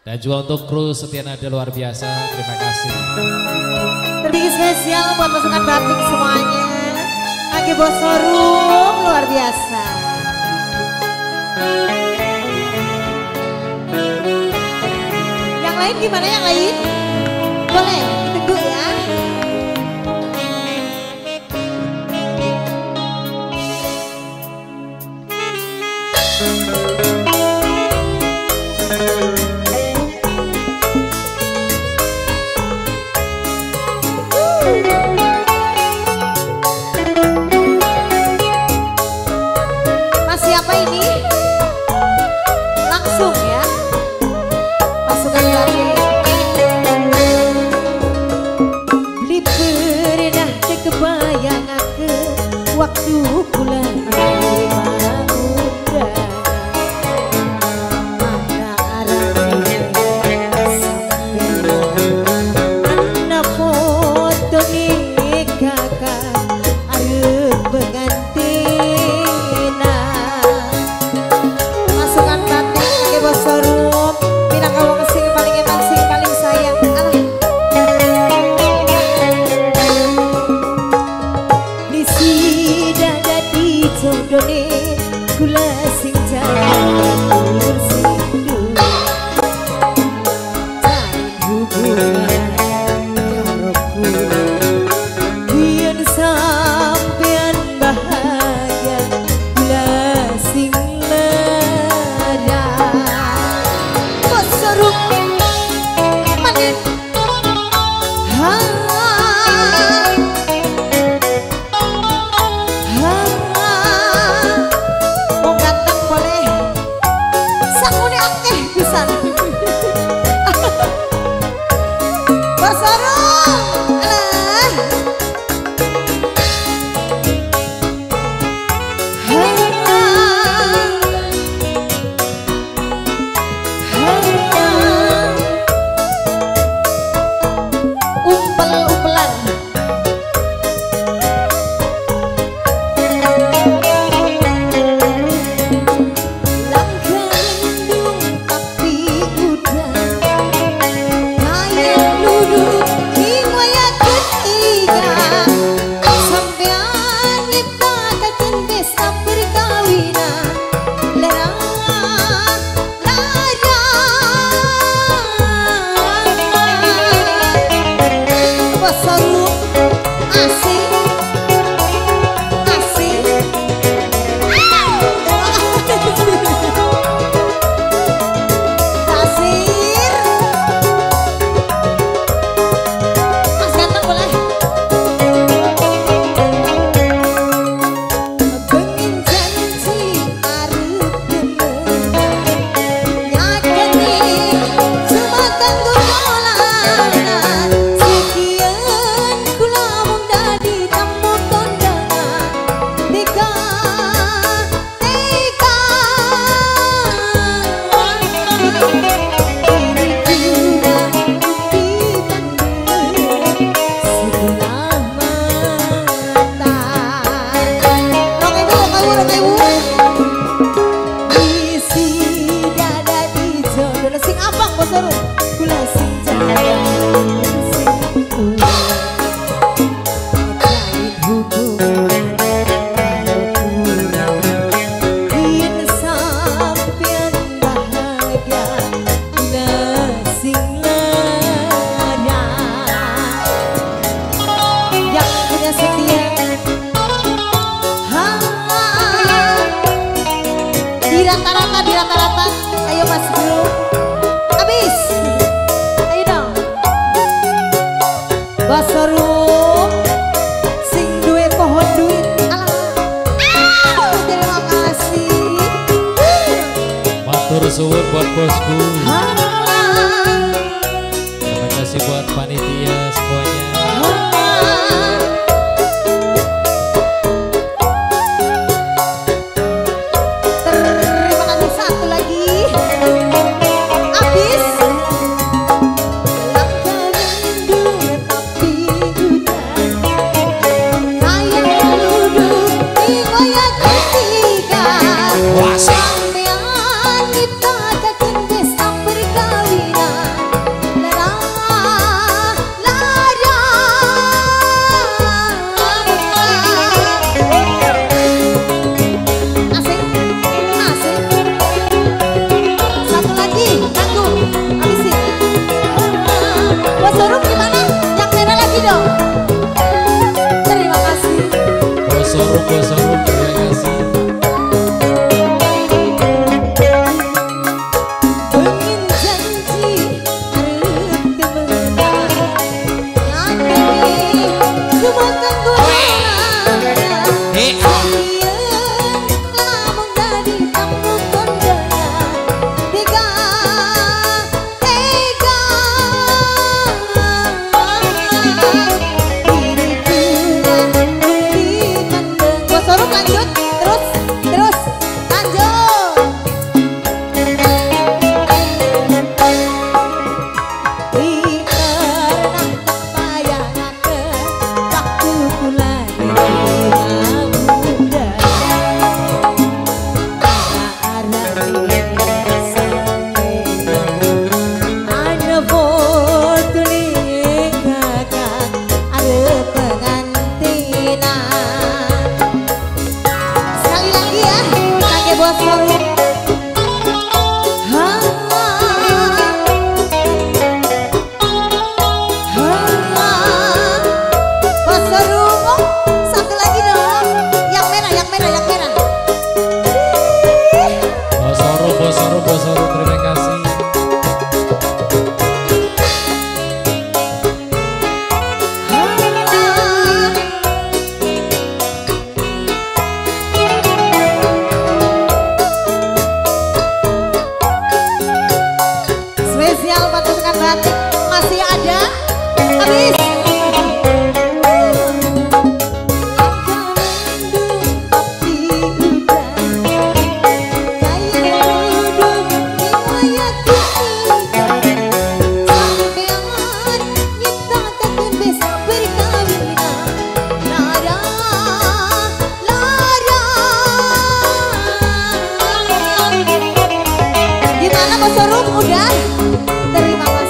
Dan juga untuk kru setia nada luar biasa, terima kasih. Terima spesial buat pasukan batik semuanya. Lagi Bos Forum luar biasa. Yang lain gimana yang lain? Boleh ditunggu ya. Masih apa ini? Langsung ya. Pasukan batik. Beli pernah kebayang aku waktu bulan gula sing jalan bersindu jalin hubungan karo kula yen sampean bahagia gula sing lara Bos Forum manin Bos Forum, umpel-umpelan. di rata-rata, ayo Mas Bro, habis, ayo dong, Bos Forum, sing duwe pohon duit, terima kasih, matur suwun buat bosku, terima kasih buat panitia semuanya. Sampean kita kakin desa berkawin masih ada. Habis. Gimana Bos Sorum? Udah? Terima kasih.